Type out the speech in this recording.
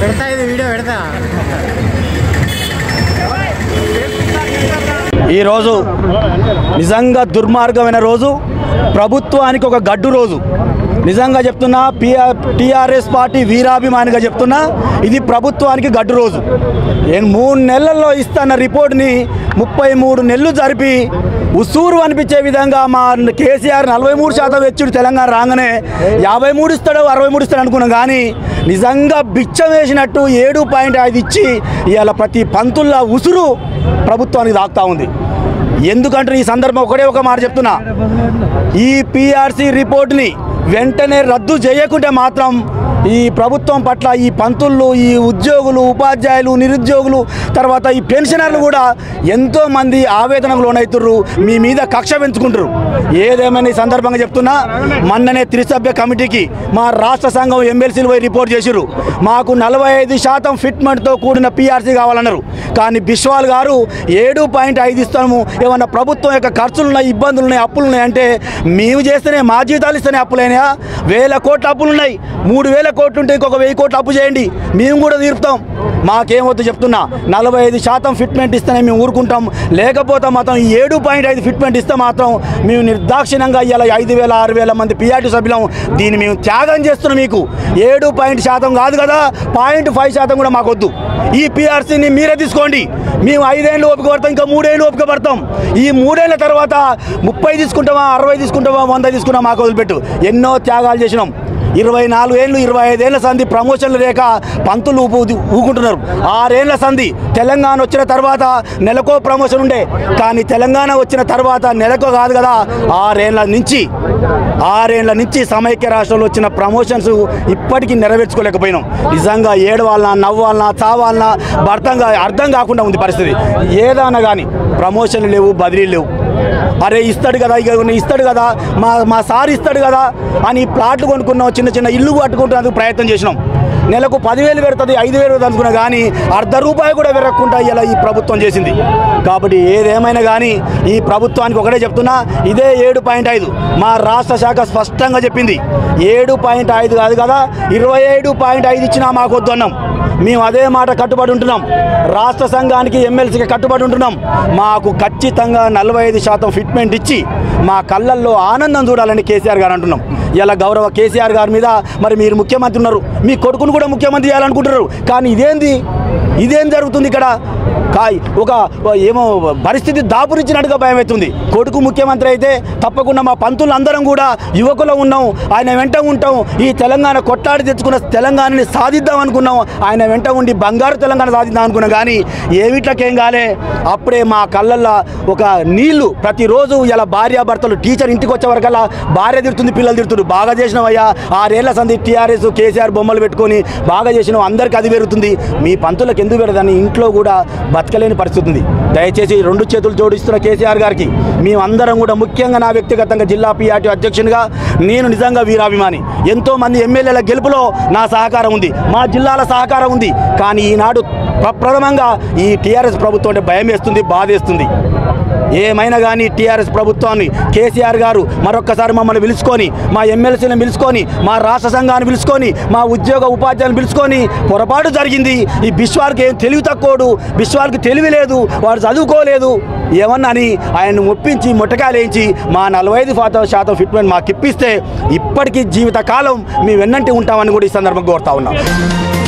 పెడతా ఇది వీడియో పెడతా. ఈరోజు నిజంగా దుర్మార్గమైన రోజు, ప్రభుత్వానికి ఒక గడ్డు రోజు. నిజంగా చెప్తున్నా, టీఆర్ఎస్ పార్టీ వీరాభిమానిగా చెప్తున్నా, ఇది ప్రభుత్వానికి గడ్డు రోజు. 3 నెలల్లో ఇస్తున్న రిపోర్ట్ని 33 నెలలు జరిపి ఉసూరు అనిపించే విధంగా మా కేసీఆర్ 43% వెచ్చుడు తెలంగాణ రాగానే 53 ఇస్తాడో 63 ఇస్తాడు అనుకున్నాం. కానీ నిజంగా బిచ్చం వేసినట్టు 7.5 ఇచ్చి ఇవాళ ప్రతి పంతుల్లా ఉసురు ప్రభుత్వానికి దాక్తా ఉంది. ఎందుకంటే ఈ సందర్భం ఒక మాట చెప్తున్నా, ఈ పీఆర్సీ రిపోర్ట్ని వెంటనే రద్దు చేయకుంటే మాత్రం ఈ ప్రభుత్వం పట్ల ఈ పంతులు, ఈ ఉద్యోగులు, ఉపాధ్యాయులు, నిరుద్యోగులు, తర్వాత ఈ పెన్షనర్లు కూడా ఎంతోమంది ఆవేదనకు లోనవుతుర్రు, మీ మీద కక్ష పెంచుకుంటారు. ఏదేమైనా ఈ సందర్భంగా చెప్తున్నా, మొన్ననే త్రిసభ్య కమిటీకి మా రాష్ట్ర సంఘం ఎమ్మెల్సీలు పోయి రిపోర్ట్ చేసిర్రు. మాకు 45% ఫిట్మెంట్తో కూడిన పీఆర్సీ కావాలన్నారు. కానీ బిశ్వాల్ గారు 7.5 ఇస్తాము, ఏమన్నా ప్రభుత్వం యొక్క ఖర్చులున్నాయి, ఇబ్బందులున్నాయి, అప్పులున్నాయి అంటే మేము చేస్తేనే మా జీతాలు ఇస్తేనే అప్పులైనా 1000 కోట్ల అప్పులున్నాయి. 3000 కోట్లు ఉంటే ఇంకొక 1000 కోట్లు అప్పు చేయండి, మేము కూడా తీరుతాం. మాకేమవుతుందో చెప్తున్నా, 45% ఫిట్మెంట్ ఇస్తేనే మేము ఊరుకుంటాం. లేకపోతే మాత్రం 7.5 ఫిట్మెంట్ ఇస్తే మాత్రం మేము నిర్దాక్షిణ్యంగా ఇవాళ 5000 6000 మంది పీఆర్టీ సభ్యులం దీన్ని మేము త్యాగం చేస్తున్నాం. మీకు 7% కాదు కదా, 0.5% కూడా మాకు వద్దు. ఈ పీఆర్సీని మీరే తీసుకోండి. మేము 5 ఏళ్ళు ఓపిక పడతాం, ఇంకా 3 ఏళ్ళు ఓపిక పడతాం. ఈ 3 ఏళ్ళ తర్వాత 30 తీసుకుంటామా, 60 తీసుకుంటామా, 100 తీసుకున్నా మాకు వదిలిపెట్టు. ఎన్నో త్యాగాలు చేసినాం. 24 ఏళ్ళు, 25 ఏళ్ల సంధి ప్రమోషన్లు లేక పంతులు ఊకుంటున్నారు. 6 ఏళ్ల సంధి తెలంగాణ వచ్చిన తర్వాత నెలకో ప్రమోషన్ ఉండే, కానీ తెలంగాణ వచ్చిన తర్వాత నెలకో కాదు కదా, 6 ఏళ్ల నుంచి సమైక్య రాష్ట్రంలో వచ్చిన ప్రమోషన్స్ ఇప్పటికీ నెరవేర్చుకోలేకపోయినాం. నిజంగా ఏడవాలన్నా, నవ్వాలన్నా, చావాలన్నా అర్థం కాకుండా ఉంది పరిస్థితి. ఏదైనా కానీ ప్రమోషన్లు లేవు, బదిలీలు లేవు. అరే ఇస్తాడు కదా, ఇక ఇస్తాడు కదా, మా సార్ ఇస్తాడు కదా అని ప్లాట్లు కొనుక్కున్నాం, చిన్న ఇల్లు కట్టుకుంటున్నందుకు ప్రయత్నం చేసినాం. నెలకు 10,000 పెడుతుంది, 5,000 అనుకున్నా కానీ ₹1 కూడా పెరగకుండా ఇలా ఈ ప్రభుత్వం చేసింది. కాబట్టి ఏదేమైనా కానీ ఈ ప్రభుత్వానికి ఒకటే చెప్తున్నా, ఇదే 7.5 మా రాష్ట్ర శాఖ స్పష్టంగా చెప్పింది. 7.5 కాదు కదా, 27.5 ఇచ్చినా మాకు వద్దు అన్నాం. మేము అదే మాట కట్టుబడి ఉంటున్నాం. రాష్ట్ర సంఘానికి, ఎమ్మెల్సీకి కట్టుబడి ఉంటున్నాం. మాకు ఖచ్చితంగా 45% ఫిట్మెంట్ ఇచ్చి మా కళ్ళల్లో ఆనందం చూడాలని కేసీఆర్ గారు అంటున్నాం. ఇలా గౌరవ కేసీఆర్ గారి మీద మరి మీరు ముఖ్యమంత్రి ఉన్నారు, మీ కొడుకును కూడా ముఖ్యమంత్రి చేయాలనుకుంటున్నారు. కానీ ఇదేం జరుగుతుంది ఇక్కడ? ఒక ఏమో పరిస్థితి దాపురించినట్టుగా భయం అవుతుంది. కొడుకు ముఖ్యమంత్రి అయితే తప్పకుండా మా పంతులు అందరం కూడా యువకులు ఉన్నాం, ఆయన వెంట ఉంటాం. ఈ తెలంగాణ కొట్లాడి తెచ్చుకున్న తెలంగాణని సాధిద్దాం అనుకున్నాం, ఆయన వెంట ఉండి బంగారు తెలంగాణ సాధిద్దాం అనుకున్నాం. కానీ ఏమిట్లకేం కాలే. అప్పుడే మా కళ్ళల్లో ఒక నీళ్లు ప్రతిరోజు ఇలా భార్యాభర్తలు, టీచర్ ఇంటికి వచ్చే వరకల్లా భార్య తిడుతుంది, పిల్లలు తిడుతుంది. బాగా చేసినవయ్యా, 6 ఏళ్ల సంధి టీఆర్ఎస్ కేసీఆర్ బొమ్మలు పెట్టుకొని బాగా చేసినావు, అందరికీ అది పెరుగుతుంది, మీ పంతులకు ఎందుకు పెడదని ఇంట్లో కూడా బతకలేని పరిస్థితి ఉంది. దయచేసి 2 చేతులు జోడిస్తున్న కేసీఆర్ గారికి మేమందరం కూడా, ముఖ్యంగా నా వ్యక్తిగతంగా జిల్లా పీఆర్టీ అధ్యక్షునిగా నేను నిజంగా వీరాభిమాని. ఎంతోమంది ఎమ్మెల్యేల గెలుపులో నా సహకారం ఉంది, మా జిల్లాల సహకారం ఉంది. కానీ ఈనాడు ప్రప్రథమంగా ఈ టీఆర్ఎస్ ప్రభుత్వం అంటే భయం వేస్తుంది, బాధేస్తుంది. ఏమైనా కానీ టీఆర్ఎస్ ప్రభుత్వాన్ని కేసీఆర్ గారు మరొక్కసారి మమ్మల్ని పిలుచుకొని, మా ఎమ్మెల్సీలను పిలుచుకొని, మా రాష్ట్ర సంఘాన్ని పిలుచుకొని, మా ఉద్యోగ ఉపాధ్యాయులను పిలుచుకొని, పొరపాటు జరిగింది, ఈ బిశ్వాల్కి ఏం తెలివి తక్కువడు, బిశ్వాల్కి తెలివి లేదు, వాడు చదువుకోలేదు ఏమన్నా అని ఆయన్ని ఒప్పించి మొట్టకాయలు వేయించి మా 45% ఫిట్మెంట్ మాకు ఇప్పిస్తే ఇప్పటికీ జీవితకాలం మేము వెన్నంటి ఉంటామని కూడా ఈ సందర్భంగా కోరుతా ఉన్నాం.